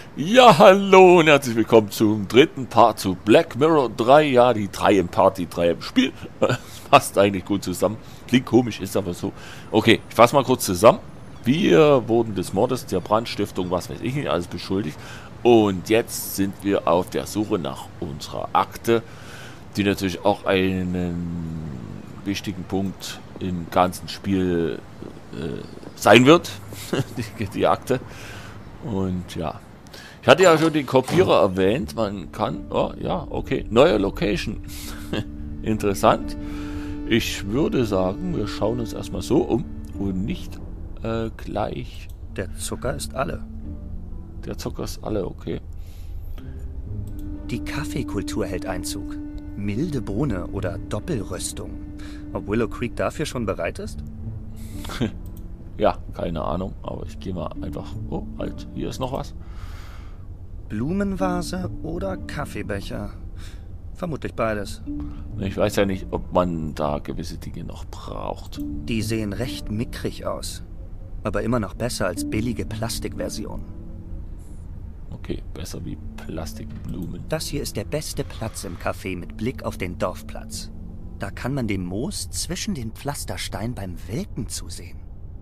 Ja, hallo und herzlich willkommen zum dritten Part zu Black Mirror 3. Ja, die 3 im Part, die 3 im Spiel. Passt eigentlich gut zusammen. Klingt komisch, ist aber so. Okay, ich fasse mal kurz zusammen. Wir wurden des Mordes, der Brandstiftung, was weiß ich nicht, alles beschuldigt. Und jetzt sind wir auf der Suche nach unserer Akte, die natürlich auch einen wichtigen Punkt im ganzen Spiel sein wird. Die Akte. Und ja. Ich hatte ja schon den Kopierer erwähnt. Man kann... Oh, ja, okay. Neue Location. Interessant. Ich würde sagen, wir schauen uns erstmal so um und nicht gleich... Der Zucker ist alle. Der Zucker ist alle, okay. Die Kaffeekultur hält Einzug. Milde Bohne oder Doppelröstung. Ob Willow Creek dafür schon bereit ist? Ja, keine Ahnung. Aber ich gehe mal einfach... Oh, halt. Hier ist noch was. Blumenvase oder Kaffeebecher? Vermutlich beides. Ich weiß ja nicht, ob man da gewisse Dinge noch braucht. Die sehen recht mickrig aus. Aber immer noch besser als billige Plastikversion. Okay, besser wie Plastikblumen. Das hier ist der beste Platz im Café mit Blick auf den Dorfplatz. Da kann man dem Moos zwischen den Pflastersteinen beim Welken zusehen.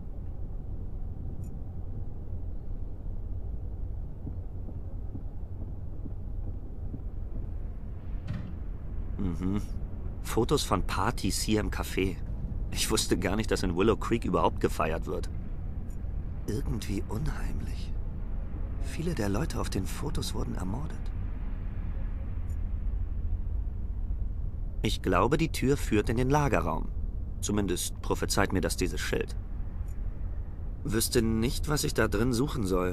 Fotos von Partys hier im Café. Ich wusste gar nicht, dass in Willow Creek überhaupt gefeiert wird. Irgendwie unheimlich. Viele der Leute auf den Fotos wurden ermordet. Ich glaube, die Tür führt in den Lagerraum. Zumindest prophezeit mir das dieses Schild. Wüsste nicht, was ich da drin suchen soll.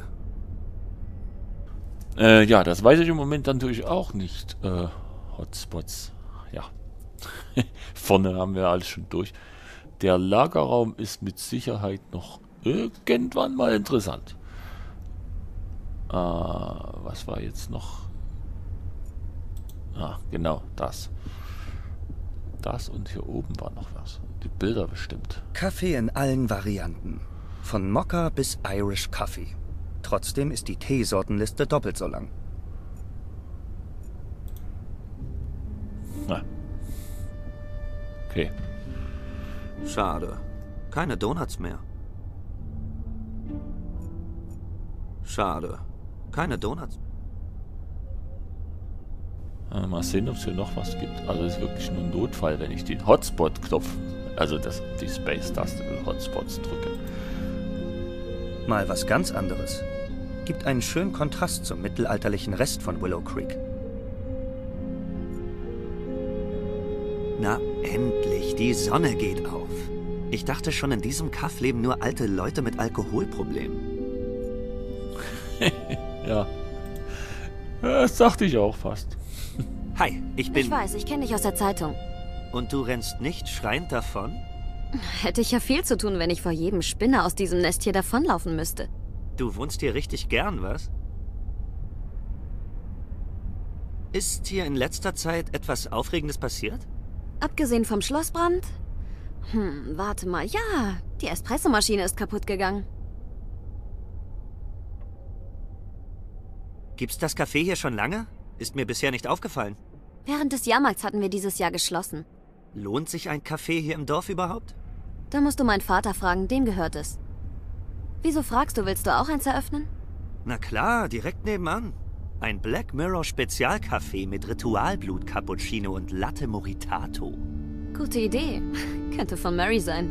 Ja, das weiß ich im Moment natürlich auch nicht. Hotspots. Ja. Vorne haben wir alles schon durch. Der Lagerraum ist mit Sicherheit noch irgendwann mal interessant. Was war jetzt noch? Ah, genau, das. Das und hier oben war noch was. Die Bilder bestimmt. Kaffee in allen Varianten. Von Mokka bis Irish Coffee. Trotzdem ist die Teesortenliste doppelt so lang. Na. Okay. Schade. Keine Donuts mehr. Schade. Keine Donuts. Mal sehen, ob es hier noch was gibt. Also es ist wirklich nur ein Notfall, wenn ich den Hotspot-Knopf, also die Space-Taste für Hotspots drücke. Mal was ganz anderes. Gibt einen schönen Kontrast zum mittelalterlichen Rest von Willow Creek. Na, endlich, die Sonne geht auf. Ich dachte schon, in diesem Kaff leben nur alte Leute mit Alkoholproblemen. Ja. Das dachte ich auch fast. Hi, ich bin... Ich weiß, ich kenne dich aus der Zeitung. Und du rennst nicht schreiend davon? Hätte ich ja viel zu tun, wenn ich vor jedem Spinner aus diesem Nest hier davonlaufen müsste. Du wohnst hier richtig gern, was? Ist hier in letzter Zeit etwas Aufregendes passiert? Abgesehen vom Schlossbrand? Warte mal. Ja, die Espressomaschine ist kaputt gegangen. Gibt's das Café hier schon lange? Ist mir bisher nicht aufgefallen. Während des Jahrmarkts hatten wir dieses Jahr geschlossen. Lohnt sich ein Café hier im Dorf überhaupt? Da musst du meinen Vater fragen, dem gehört es. Wieso fragst du, willst du auch eins eröffnen? Na klar, direkt nebenan. Ein Black Mirror Spezialcafé mit Ritualblut-Cappuccino und Latte Moritato. Gute Idee. Könnte von Mary sein.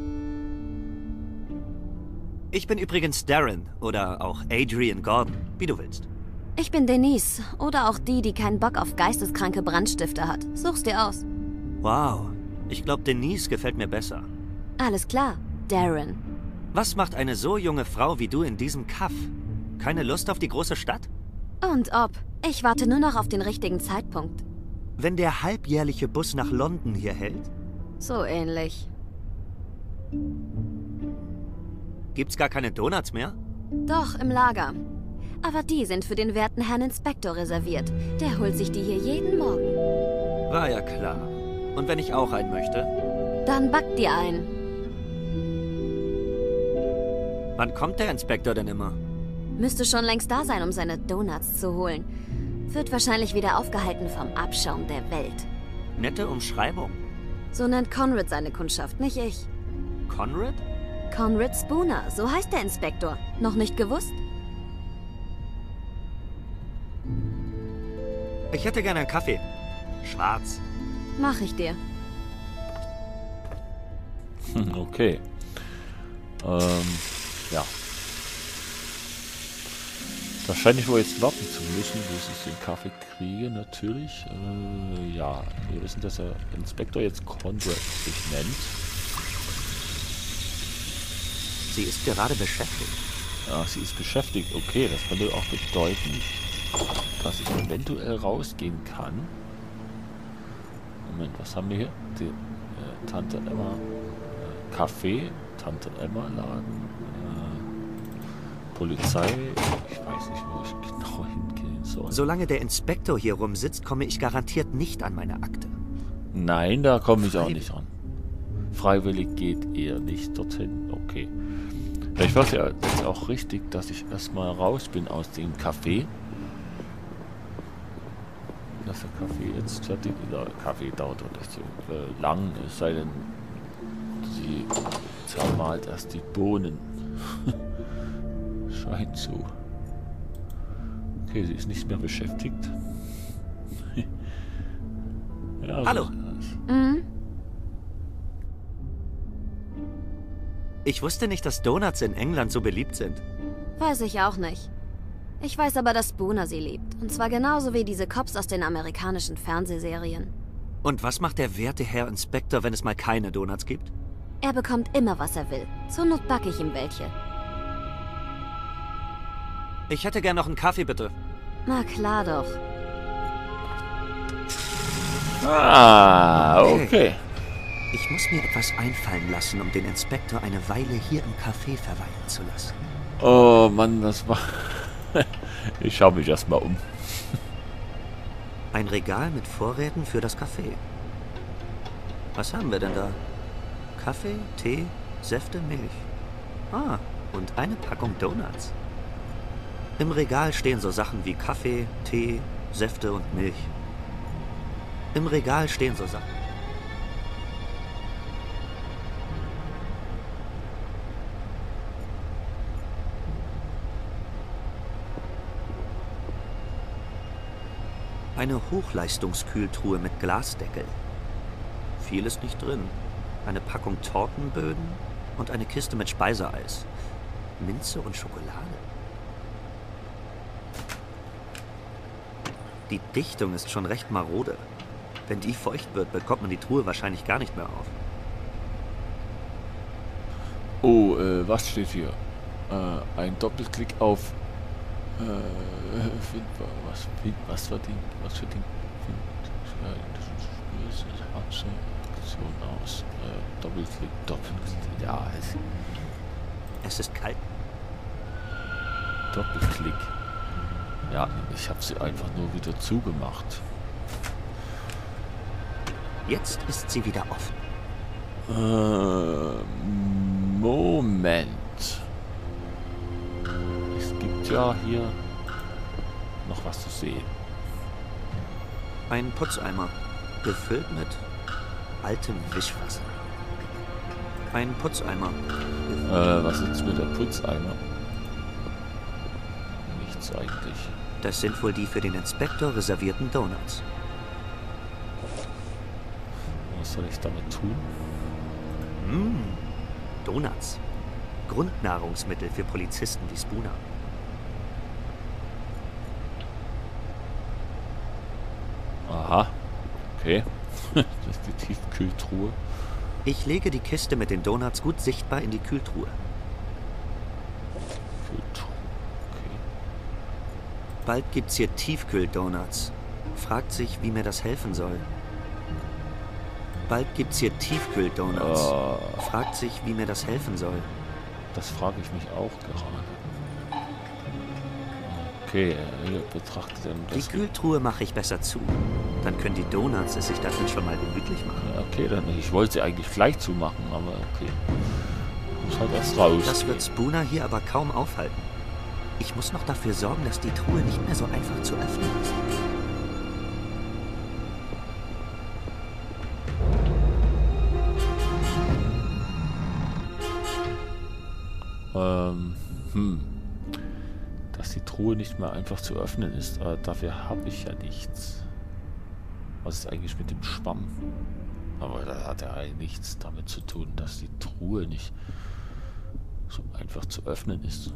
Ich bin übrigens Darren oder auch Adrian Gordon, wie du willst. Ich bin Denise oder auch die keinen Bock auf geisteskranke Brandstifter hat. Such's dir aus. Wow, ich glaube Denise gefällt mir besser. Alles klar, Darren. Was macht eine so junge Frau wie du in diesem Kaff? Keine Lust auf die große Stadt? Und ob. Ich warte nur noch auf den richtigen Zeitpunkt. Wenn der halbjährliche Bus nach London hier hält? So ähnlich. Gibt's gar keine Donuts mehr? Doch, im Lager. Aber die sind für den werten Herrn Inspektor reserviert. Der holt sich die hier jeden Morgen. War ja klar. Und wenn ich auch einen möchte? Dann back dir ein. Wann kommt der Inspektor denn immer? Müsste schon längst da sein, um seine Donuts zu holen. Wird wahrscheinlich wieder aufgehalten vom Abschaum der Welt. Nette Umschreibung. So nennt Conrad seine Kundschaft, nicht ich. Conrad? Conrad Spooner, so heißt der Inspektor. Noch nicht gewusst? Ich hätte gerne einen Kaffee. Schwarz. Mach ich dir. Okay. Ja. Wahrscheinlich wohl jetzt warten zu müssen, bis ich den Kaffee kriege, natürlich. Ja, wir wissen, dass der Inspektor jetzt Conrad sich nennt. Sie ist gerade beschäftigt. Ja, sie ist beschäftigt. Okay, das könnte auch bedeuten, dass ich eventuell rausgehen kann. Moment, was haben wir hier? Die Tante Emma Café, Tante Emma Laden, Polizei. Ich weiß nicht, wo ich genau hingehen soll. Solange der Inspektor hier rumsitzt, komme ich garantiert nicht an meine Akte. Nein, da komme ich auch nicht ran. Freiwillig geht eher nicht dorthin. Okay. Vielleicht war es ja jetzt auch richtig, dass ich erstmal raus bin aus dem Café. Dass der Kaffee jetzt fertig ist. Der Kaffee dauert doch nicht so lang, es sei denn, sie zermalt erst die Bohnen. Scheint so. Okay, sie ist nicht mehr beschäftigt. Ja, hallo. Mhm. Ich wusste nicht, dass Donuts in England so beliebt sind. Weiß ich auch nicht. Ich weiß aber, dass Spooner sie liebt. Und zwar genauso wie diese Cops aus den amerikanischen Fernsehserien. Und was macht der werte Herr Inspektor, wenn es mal keine Donuts gibt? Er bekommt immer, was er will. Zur Not backe ich ihm welche. Ich hätte gern noch einen Kaffee, bitte. Na klar doch. Ah, okay. Ich muss mir etwas einfallen lassen, um den Inspektor eine Weile hier im Café verweilen zu lassen. Oh Mann, das war... Ich schaue mich erstmal um. Ein Regal mit Vorräten für das Café. Was haben wir denn da? Kaffee, Tee, Säfte, Milch. Ah, und eine Packung Donuts. Im Regal stehen so Sachen wie Kaffee, Tee, Säfte und Milch. Im Regal stehen so Sachen. Eine Hochleistungskühltruhe mit Glasdeckel. Viel ist nicht drin. Eine Packung Tortenböden und eine Kiste mit Speiseeis. Minze und Schokolade. Die Dichtung ist schon recht marode. Wenn die feucht wird, bekommt man die Truhe wahrscheinlich gar nicht mehr auf. Oh, was steht hier? Ein Doppelklick auf... was für Ding? Aktion aus. Doppelklick. Ja, Es ist kalt. Doppelklick. Ja, ich habe sie einfach nur wieder zugemacht. Jetzt ist sie wieder offen. Moment. Es gibt ja hier noch was zu sehen. Ein Putzeimer, gefüllt mit altem Wischwasser. Ein Putzeimer. Was ist mit der Putzeimer? Nichts eigentlich. Das sind wohl die für den Inspektor reservierten Donuts. Was soll ich damit tun? Donuts. Grundnahrungsmittel für Polizisten wie Spooner. Aha. Okay. Das ist die Tiefkühltruhe. Ich lege die Kiste mit den Donuts gut sichtbar in die Kühltruhe. Kühltruhe. Okay. Bald gibt's hier Tiefkühl-Donuts. Fragt sich, wie mir das helfen soll. Bald gibt's hier Tiefkühl-Donuts. Fragt sich, wie mir das helfen soll. Das frage ich mich auch gerade. Okay, hier betrachtet er Die Kühltruhe mache ich besser zu. Dann können die Donuts es sich darin schon mal gemütlich machen. Okay, dann ich wollte sie eigentlich gleich zumachen, aber okay. Muss halt erst raus. Das wird Spooner hier aber kaum aufhalten. Ich muss noch dafür sorgen, dass die Truhe nicht mehr so einfach zu öffnen ist. Dass die Truhe nicht mehr einfach zu öffnen ist. Aber dafür habe ich ja nichts. Was ist eigentlich mit dem Schwamm? Aber da hat ja eigentlich nichts damit zu tun, dass die Truhe nicht so einfach zu öffnen ist.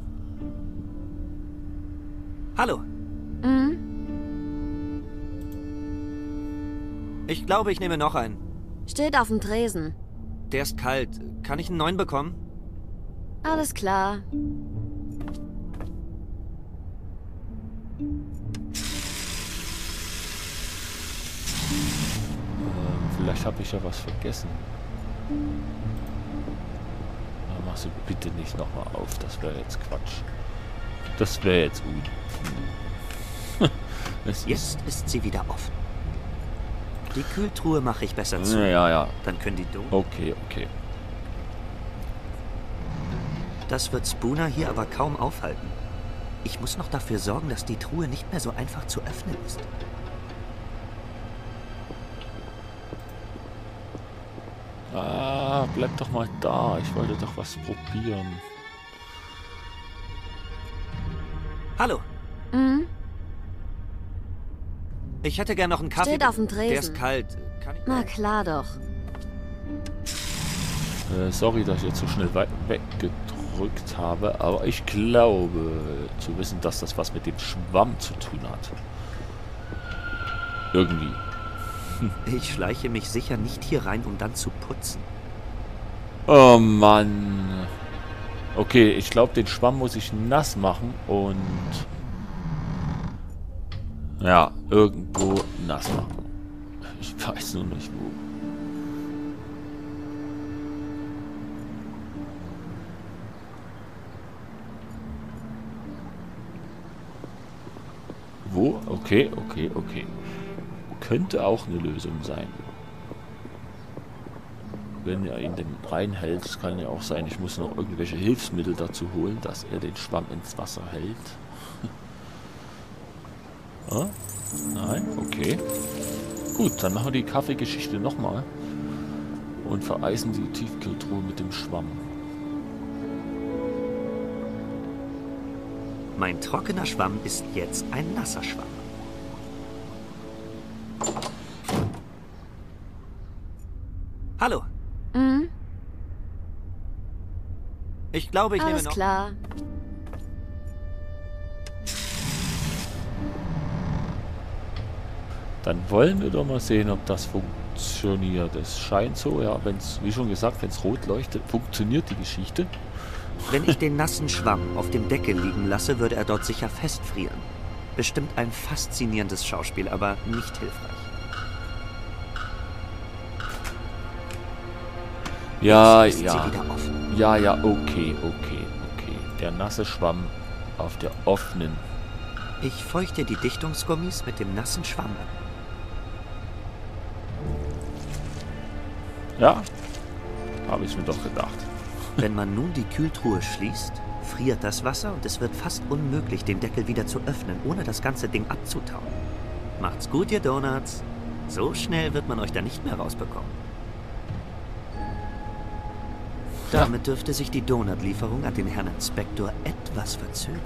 Hallo. Mhm. Ich glaube, ich nehme noch einen. Steht auf dem Tresen. Der ist kalt. Kann ich einen neuen bekommen? Alles klar. Vielleicht habe ich ja was vergessen. Aber mach sie bitte nicht nochmal auf. Das wäre jetzt Quatsch. Das wäre jetzt Jetzt ist sie wieder offen. Die Kühltruhe mache ich besser zu. Ja. Dann können die Donuts. Okay. Das wird Spooner hier aber kaum aufhalten. Ich muss noch dafür sorgen, dass die Truhe nicht mehr so einfach zu öffnen ist. Bleib doch mal da. Ich wollte doch was probieren. Hallo. Mhm. Ich hätte gern noch einen Kaffee. Steht auf dem Tresen. Der ist kalt. Kann ich... Na klar doch. Sorry, dass ich jetzt so schnell weggedrückt habe, aber ich glaube zu wissen, dass das was mit dem Schwamm zu tun hat. Irgendwie. Ich schleiche mich sicher nicht hier rein, um dann zu putzen. Oh Mann. Okay, ich glaube, den Schwamm muss ich nass machen und ja, irgendwo nass machen. Ich weiß nur nicht wo. Wo? Okay. Könnte auch eine Lösung sein. Wenn er ihn denn reinhält, das kann ja auch sein, ich muss noch irgendwelche Hilfsmittel dazu holen, dass er den Schwamm ins Wasser hält. Nein? Okay. Gut, dann machen wir die Kaffeegeschichte nochmal und vereisen die Tiefkühltruhe mit dem Schwamm. Mein trockener Schwamm ist jetzt ein nasser Schwamm. Hallo. Mhm. Ich glaube, ich nehme Alles noch... klar. Dann wollen wir doch mal sehen, ob das funktioniert. Es scheint so, ja, wenn es, wie schon gesagt, wenn es rot leuchtet, funktioniert die Geschichte. Wenn ich den nassen Schwamm auf dem Deckel liegen lasse, würde er dort sicher festfrieren. Bestimmt ein faszinierendes Schauspiel, aber nicht hilfreich. Ja, Jetzt ist sie ja. wieder offen. Ja, okay. Der nasse Schwamm auf der offenen. Ich feuchte die Dichtungsgummis mit dem nassen Schwamm an. Ja, habe ich mir doch gedacht. Wenn man nun die Kühltruhe schließt, friert das Wasser und es wird fast unmöglich, den Deckel wieder zu öffnen, ohne das ganze Ding abzutauen. Macht's gut, ihr Donuts. So schnell wird man euch da nicht mehr rausbekommen. Damit dürfte sich die Donutlieferung an den Herrn Inspektor etwas verzögern.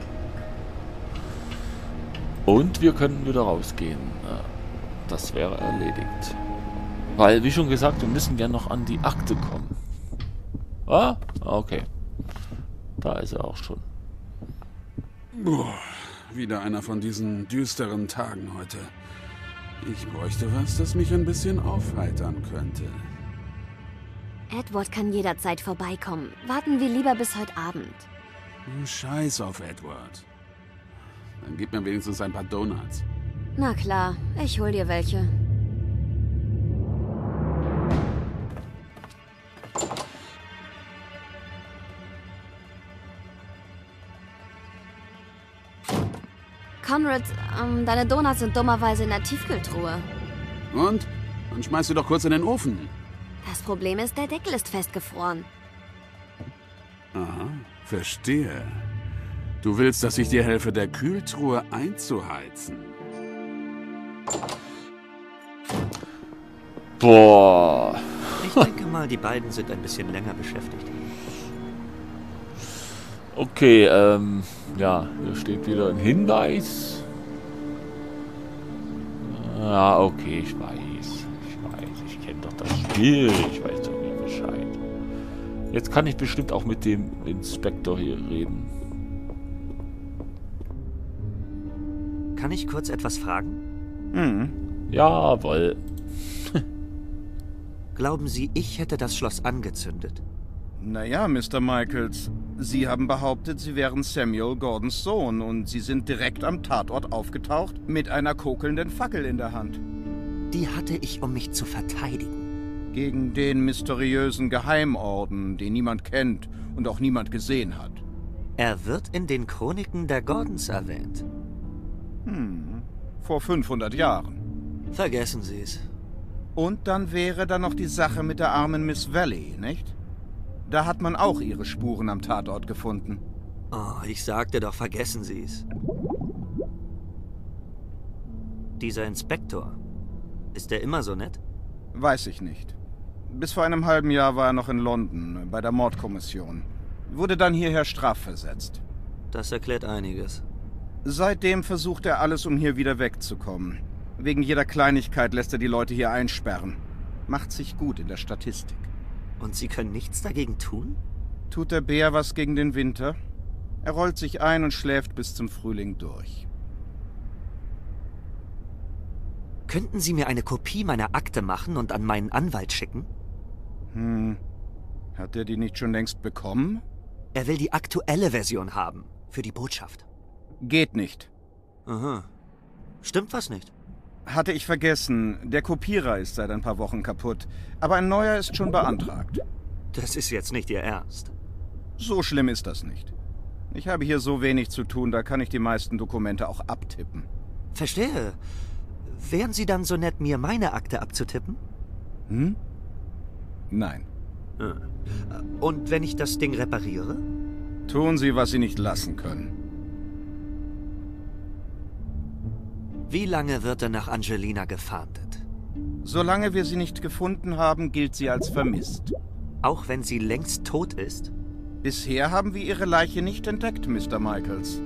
Und wir können wieder rausgehen. Das wäre erledigt. Weil, wie schon gesagt, wir müssen ja noch an die Akte kommen. Ah, okay. Da ist er auch schon. Boah, wieder einer von diesen düsteren Tagen heute. Ich bräuchte was, das mich ein bisschen aufheitern könnte. Edward kann jederzeit vorbeikommen. Warten wir lieber bis heute Abend. Scheiß auf Edward. Dann gib mir wenigstens ein paar Donuts. Na klar, ich hol dir welche. Conrad, deine Donuts sind dummerweise in der Tiefkühltruhe. Und? Dann schmeiß sie doch kurz in den Ofen. Das Problem ist, der Deckel ist festgefroren. Aha, verstehe. Du willst, dass ich dir helfe, der Kühltruhe einzuheizen? Boah. Ich denke mal, die beiden sind ein bisschen länger beschäftigt. Okay, ja, hier steht wieder ein Hinweis. Ja, okay, ich weiß, ich kenne doch das Spiel, ich weiß doch nicht Bescheid. Jetzt kann ich bestimmt auch mit dem Inspektor hier reden. Kann ich kurz etwas fragen? Jawohl. Glauben Sie, ich hätte das Schloss angezündet? Naja, Mr. Michaels, Sie haben behauptet, Sie wären Samuel Gordons Sohn und Sie sind direkt am Tatort aufgetaucht mit einer kokelnden Fackel in der Hand. Die hatte ich, um mich zu verteidigen. Gegen den mysteriösen Geheimorden, den niemand kennt und auch niemand gesehen hat. Er wird in den Chroniken der Gordons erwähnt. Vor 500 Jahren. Vergessen Sie es. Und dann wäre da noch die Sache mit der armen Miss Valley, nicht? Da hat man auch ihre Spuren am Tatort gefunden. Oh, ich sagte doch, vergessen Sie es. Dieser Inspektor, ist er immer so nett? Weiß ich nicht. Bis vor einem halben Jahr war er noch in London, bei der Mordkommission. Wurde dann hierher strafversetzt. Das erklärt einiges. Seitdem versucht er alles, um hier wieder wegzukommen. Wegen jeder Kleinigkeit lässt er die Leute hier einsperren. Macht sich gut in der Statistik. Und Sie können nichts dagegen tun? Tut der Bär was gegen den Winter? Er rollt sich ein und schläft bis zum Frühling durch. Könnten Sie mir eine Kopie meiner Akte machen und an meinen Anwalt schicken? Hat er die nicht schon längst bekommen? Er will die aktuelle Version haben, für die Botschaft. Geht nicht. Aha. Stimmt was nicht? Hatte ich vergessen. Der Kopierer ist seit ein paar Wochen kaputt. Aber ein neuer ist schon beantragt. Das ist jetzt nicht Ihr Ernst. So schlimm ist das nicht. Ich habe hier so wenig zu tun, da kann ich die meisten Dokumente auch abtippen. Verstehe. Wären Sie dann so nett, mir meine Akte abzutippen? Nein. Und wenn ich das Ding repariere? Tun Sie, was Sie nicht lassen können. Wie lange wird er nach Angelina gefahndet? Solange wir sie nicht gefunden haben, gilt sie als vermisst. Auch wenn sie längst tot ist? Bisher haben wir ihre Leiche nicht entdeckt, Mr. Michaels.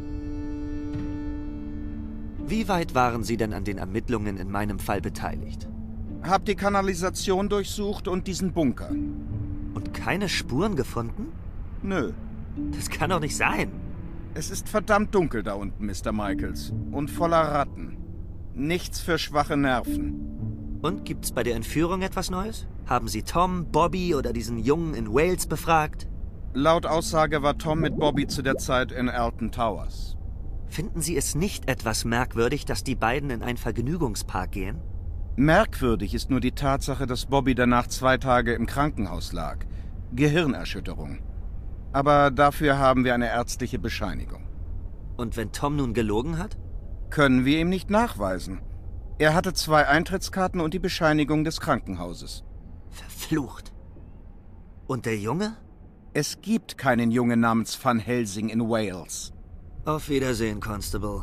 Wie weit waren Sie denn an den Ermittlungen in meinem Fall beteiligt? Hab die Kanalisation durchsucht und diesen Bunker. Und keine Spuren gefunden? Nö. Das kann doch nicht sein. Es ist verdammt dunkel da unten, Mr. Michaels. Und voller Ratten. Nichts für schwache Nerven. Und gibt's bei der Entführung etwas Neues? Haben Sie Tom, Bobby oder diesen Jungen in Wales befragt? Laut Aussage war Tom mit Bobby zu der Zeit in Alton Towers. Finden Sie es nicht etwas merkwürdig, dass die beiden in einen Vergnügungspark gehen? Merkwürdig ist nur die Tatsache, dass Bobby danach 2 Tage im Krankenhaus lag. Gehirnerschütterung. Aber dafür haben wir eine ärztliche Bescheinigung. Und wenn Tom nun gelogen hat? Können wir ihm nicht nachweisen. Er hatte 2 Eintrittskarten und die Bescheinigung des Krankenhauses. Verflucht. Und der Junge? Es gibt keinen Jungen namens Van Helsing in Wales. Auf Wiedersehen, Constable.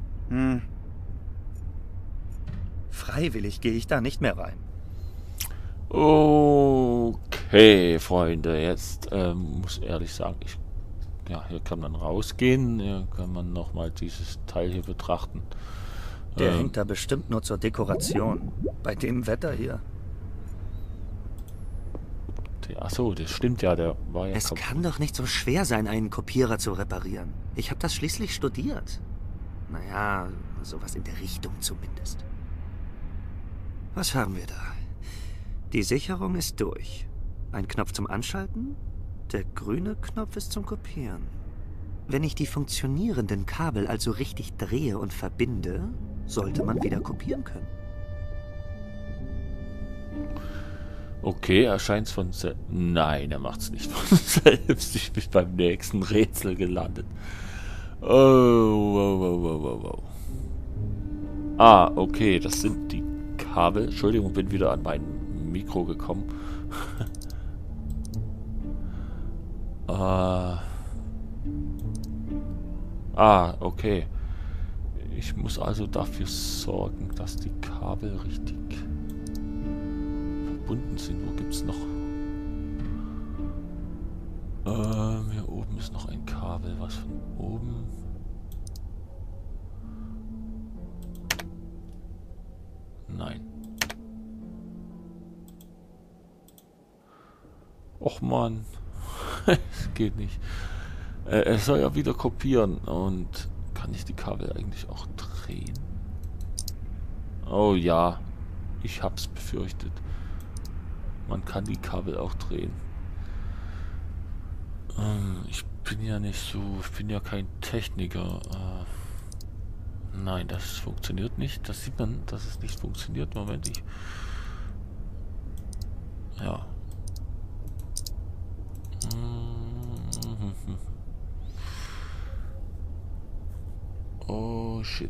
Freiwillig gehe ich da nicht mehr rein. Okay, Freunde, jetzt muss ehrlich sagen, hier kann man rausgehen, hier kann man nochmal dieses Teil hier betrachten. Der hängt da bestimmt nur zur Dekoration. Bei dem Wetter hier. Achso, das stimmt ja, der war ja Es kaputt. kann doch nicht so schwer sein, einen Kopierer zu reparieren. Ich habe das schließlich studiert. Naja, sowas in der Richtung zumindest. Was haben wir da? Die Sicherung ist durch. Ein Knopf zum Anschalten? Der grüne Knopf ist zum Kopieren. Wenn ich die funktionierenden Kabel also richtig drehe und verbinde, sollte man wieder kopieren können. Okay, erscheint's von selbst. Nein, er macht's nicht von selbst. Ich bin beim nächsten Rätsel gelandet. Oh. Ah, okay, das sind die Kabel. Entschuldigung, bin wieder an mein Mikro gekommen. Ah, okay. Ich muss also dafür sorgen, dass die Kabel richtig verbunden sind. Wo gibt's noch? Hier oben ist noch ein Kabel. Was von oben? Nein. Och man. Es geht nicht. Es soll ja wieder kopieren. Und kann ich die Kabel eigentlich auch drehen? Oh ja. Ich hab's befürchtet. Man kann die Kabel auch drehen. Ich bin ja nicht so... Ich bin ja kein Techniker. Nein, das funktioniert nicht. Das sieht man, dass es nicht funktioniert. Moment, ich... Ja. Oh, shit.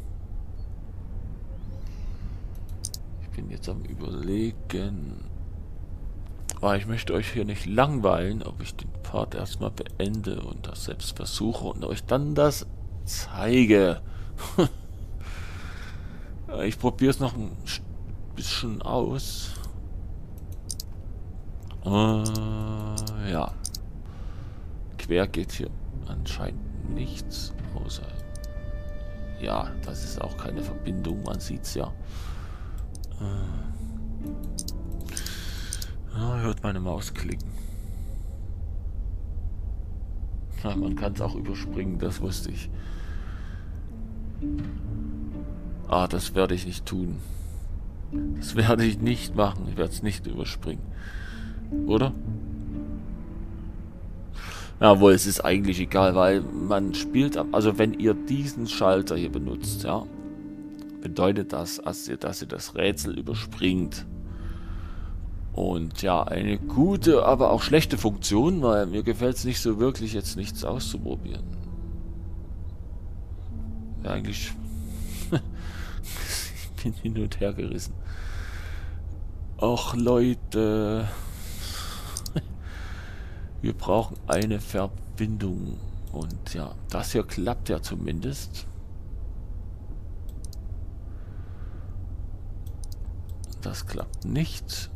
Ich bin jetzt am Überlegen... Aber ich möchte euch hier nicht langweilen, ob ich den Part erstmal beende und das selbst versuche und euch dann das zeige. Ich probiere es noch ein bisschen aus. Ja. Quer geht hier anscheinend nichts, außer... Ja, das ist auch keine Verbindung, man sieht's ja. Hört meine Maus klicken. Ja, man kann es auch überspringen, das wusste ich. Ah, das werde ich nicht tun. Das werde ich nicht machen. Ich werde es nicht überspringen. Oder? Jawohl, es ist eigentlich egal, weil man spielt... Also wenn ihr diesen Schalter hier benutzt, ja, bedeutet das, dass ihr das Rätsel überspringt. Und ja, eine gute, aber auch schlechte Funktion, weil mir gefällt es nicht so wirklich, jetzt nichts auszuprobieren. Ja, eigentlich... ich bin hin und her gerissen. Och, Leute... Wir brauchen eine Verbindung. Und ja, das hier klappt ja zumindest. Das klappt nicht.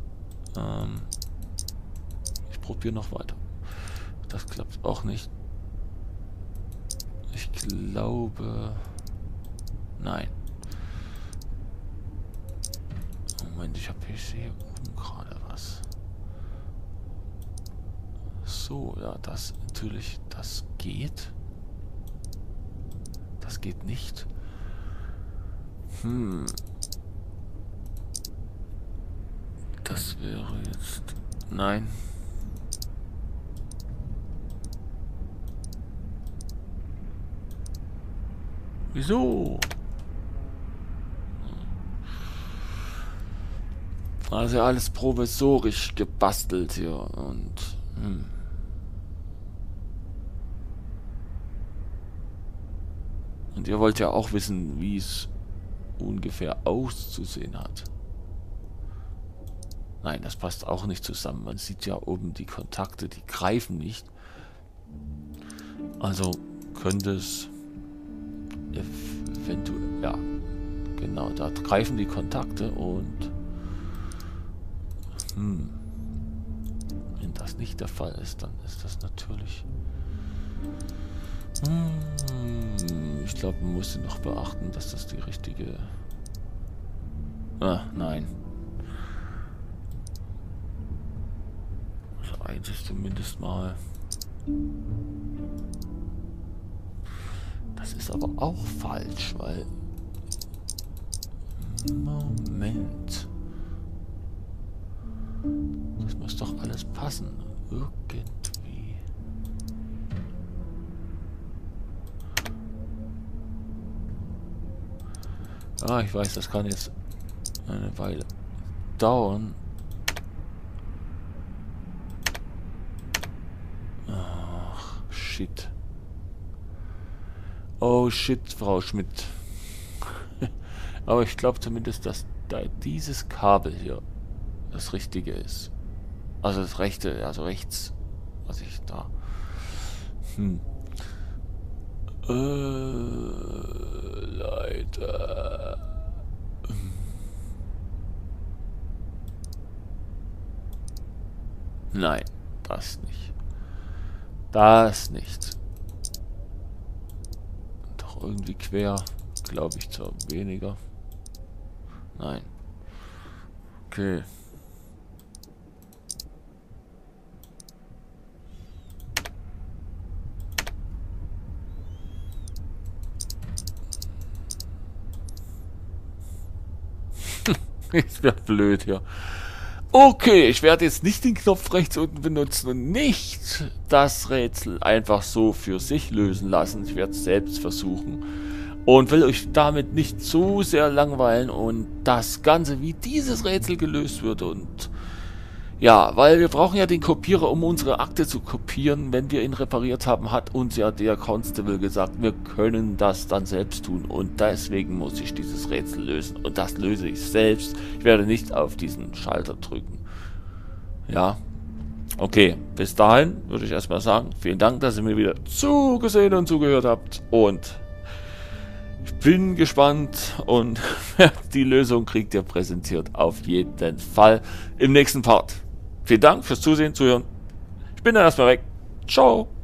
Ich probiere noch weiter. Das klappt auch nicht. Ich glaube... Nein. Moment, ich habe hier oben gerade was. So, ja, das natürlich, das geht. Das geht nicht. Das wäre jetzt... Nein. Wieso? Also alles provisorisch gebastelt hier und... Und ihr wollt ja auch wissen, wie es ungefähr auszusehen hat. Nein, das passt auch nicht zusammen. Man sieht ja oben die Kontakte, die greifen nicht. Also könnte es eventuell... Ja, genau, da greifen die Kontakte und... Wenn das nicht der Fall ist, dann ist das natürlich... Ich glaube, man muss noch beachten, dass das die richtige... nein. Also eins ist zumindest mal... Das ist aber auch falsch, weil... Moment. Das muss doch alles passen. Irgendwie. Ah, ich weiß, das kann jetzt eine Weile dauern. Ach, shit. Oh, shit, Frau Schmidt. Aber ich glaube zumindest, dass da dieses Kabel hier das Richtige ist. Also das rechte, also rechts, was ich da... Leute. Nein, das nicht. Das nicht. Doch irgendwie quer, glaube ich, zwar weniger. Nein. Okay. Das wäre blöd hier. Okay, ich werde jetzt nicht den Knopf rechts unten benutzen und nicht das Rätsel einfach so für sich lösen lassen. Ich werde es selbst versuchen und will euch damit nicht so sehr langweilen und das Ganze, wie dieses Rätsel gelöst wird. Und ja, weil wir brauchen ja den Kopierer, um unsere Akte zu kopieren. Wenn wir ihn repariert haben, hat uns ja der Constable gesagt, wir können das dann selbst tun. Und deswegen muss ich dieses Rätsel lösen. Und das löse ich selbst. Ich werde nicht auf diesen Schalter drücken. Ja, okay. Bis dahin würde ich erstmal sagen, vielen Dank, dass ihr mir wieder zugesehen und zugehört habt. Und ich bin gespannt und die Lösung kriegt ihr präsentiert auf jeden Fall im nächsten Part. Vielen Dank fürs Zusehen, Zuhören. Ich bin dann erstmal weg. Ciao.